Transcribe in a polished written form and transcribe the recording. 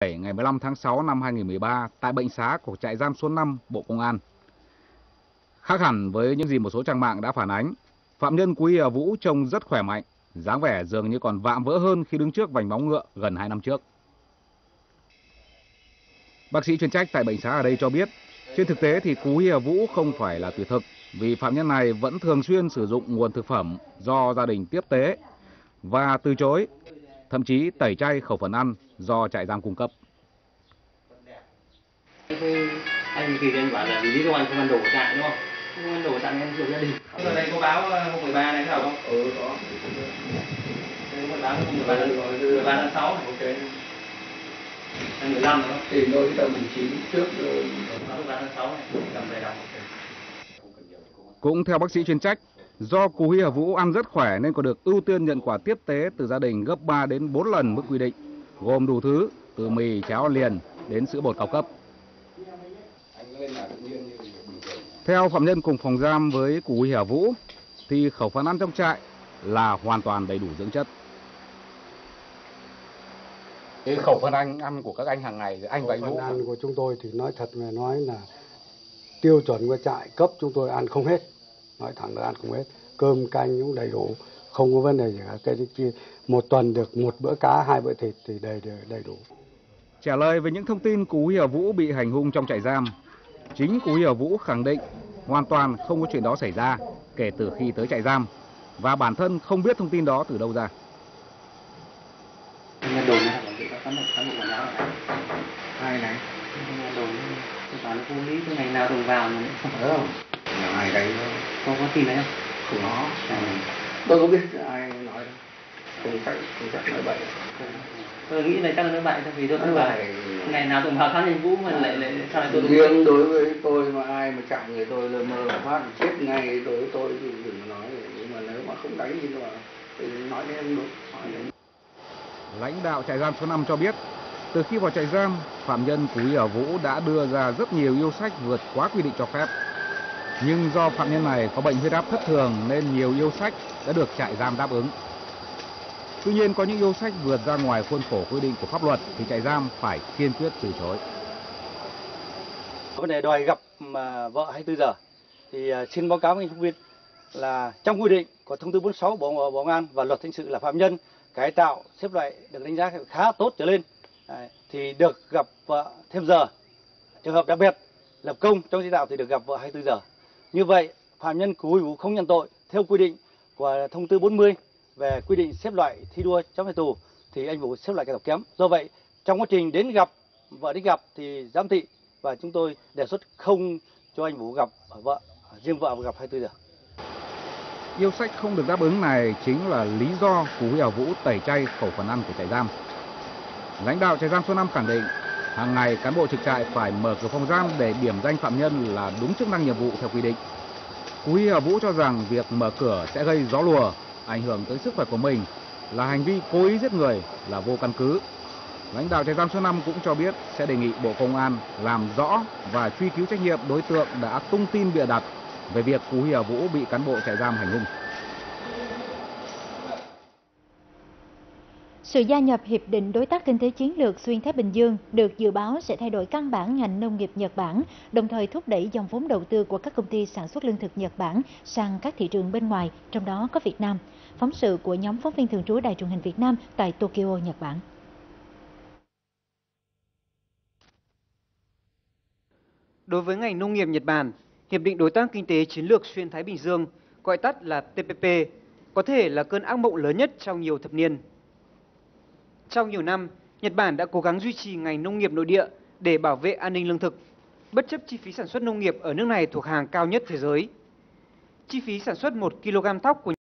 ngày 15 tháng 6 năm 2013 tại bệnh xá của trại giam số 5 Bộ Công an. Khác hẳn với những gì một số trang mạng đã phản ánh, phạm nhân Cú Hìa Vũ trông rất khỏe mạnh, dáng vẻ dường như còn vạm vỡ hơn khi đứng trước vành móng ngựa gần 2 năm trước. Bác sĩ chuyên trách tại bệnh xá ở đây cho biết, trên thực tế thì Cú Hìa Vũ không phải là tuyệt thực, vì phạm nhân này vẫn thường xuyên sử dụng nguồn thực phẩm do gia đình tiếp tế và từ chối, thậm chí tẩy chay khẩu phần ăn do trại giam cung cấp. Anh thì anh bảo là lý do anh không ăn đồ của trại đúng không? Không ăn đồ của trại anh dùng gia đình. Ở đây có báo hôm 13 này phải không? Ừ, có. Đây có báo hôm 13 tháng 6 này. Ok. Tháng 15 đúng không? Thì tôi tầm 19 trước rồi. 13 tháng 6 này, cầm về đọc. Cũng theo bác sĩ chuyên trách, do Cú Hìa Vũ ăn rất khỏe nên có được ưu tiên nhận quà tiếp tế từ gia đình gấp 3 đến 4 lần mức quy định, gồm đủ thứ từ mì, cháo liền đến sữa bột cao cấp. Theo phạm nhân cùng phòng giam với Cú Hìa Vũ thì khẩu phần ăn trong trại là hoàn toàn đầy đủ dưỡng chất. Cái khẩu phần ăn của các anh hàng ngày, anh và anh Vũ. Khẩu phần ăn của chúng tôi thì nói thật mà nói là tiêu chuẩn của trại cấp chúng tôi ăn không hết, nói thẳng là ăn không hết, cơm canh cũng đầy đủ, không có vấn đề gì cả. Cái kia một tuần được 1 bữa cá, 2 bữa thịt thì đầy đủ. Trả lời về những thông tin Cú Hìa Vũ bị hành hung trong trại giam, chính Cú Hìa Vũ khẳng định hoàn toàn không có chuyện đó xảy ra kể từ khi tới trại giam và bản thân không biết thông tin đó từ đâu ra. Nghe đồn này, cán bộ quản giáo này. Ai này? Nghe đồn, tôi bảo nó vô lý, cái ngày nào đồn vào mà không phải không? Là ai đấy Có tin đấy không? không có. Tôi không biết ai nói đâu. Không chắc nói bậy. Tôi nghĩ là chắc là nói bậy thôi, vì tôi cũng bảo ngày nào đồn vào khám anh Vũ mà lại sao lại tôi riêng đối với tôi mà ai mà chạm người tôi lơ mơ là phát chết ngay, đối với tôi thì đừng nói, nhưng mà nếu mà không đánh gì mà thì nói đến em đúng. Lãnh đạo trại giam số 5 cho biết, từ khi vào trại giam, phạm nhân Cú Hìa Vũ đã đưa ra rất nhiều yêu sách vượt quá quy định cho phép. Nhưng do phạm nhân này có bệnh huyết áp thất thường nên nhiều yêu sách đã được trại giam đáp ứng. Tuy nhiên có những yêu sách vượt ra ngoài khuôn khổ quy định của pháp luật thì trại giam phải kiên quyết từ chối. Vấn đề đòi gặp vợ 24 giờ thì xin báo cáo với anh phóng viên là trong quy định của thông tư 46 Bộ Công an và luật hình sự là phạm nhân cải tạo xếp loại được đánh giá khá tốt trở lên thì được gặp vợ thêm giờ. Trường hợp đặc biệt lập công trong chỉ đạo thì được gặp vợ 24 giờ. Như vậy phạm nhân Cú Hìa Vũ không nhận tội theo quy định của thông tư 40 về quy định xếp loại thi đua trong ngày tù thì anh Vũ xếp loại cải tạo kém. Do vậy trong quá trình đến gặp vợ đi gặp thì giám thị và chúng tôi đề xuất không cho anh Vũ gặp vợ, riêng vợ gặp 24 giờ. Yêu sách không được đáp ứng này chính là lý do Cú Hìa Vũ tẩy chay khẩu phần ăn của trại giam. Lãnh đạo trại giam số 5 khẳng định, hàng ngày cán bộ trực trại phải mở cửa phòng giam để điểm danh phạm nhân là đúng chức năng nhiệm vụ theo quy định. Cú Hìa Vũ cho rằng việc mở cửa sẽ gây gió lùa, ảnh hưởng tới sức khỏe của mình, là hành vi cố ý giết người, là vô căn cứ. Lãnh đạo trại giam số 5 cũng cho biết sẽ đề nghị Bộ Công an làm rõ và truy cứu trách nhiệm đối tượng đã tung tin bịa đặt về việc Cú Hìa Vũ bị cán bộ trại giam hành hung. Sự gia nhập Hiệp định Đối tác Kinh tế Chiến lược Xuyên Thái Bình Dương được dự báo sẽ thay đổi căn bản ngành nông nghiệp Nhật Bản, đồng thời thúc đẩy dòng vốn đầu tư của các công ty sản xuất lương thực Nhật Bản sang các thị trường bên ngoài, trong đó có Việt Nam. Phóng sự của nhóm phóng viên thường trú Đài truyền hình Việt Nam tại Tokyo, Nhật Bản. Đối với ngành nông nghiệp Nhật Bản, Hiệp định Đối tác Kinh tế Chiến lược Xuyên Thái Bình Dương, gọi tắt là TPP, có thể là cơn ác mộng lớn nhất trong nhiều thập niên. Trong nhiều năm, Nhật Bản đã cố gắng duy trì ngành nông nghiệp nội địa để bảo vệ an ninh lương thực, bất chấp chi phí sản xuất nông nghiệp ở nước này thuộc hàng cao nhất thế giới. Chi phí sản xuất 1 kg thóc của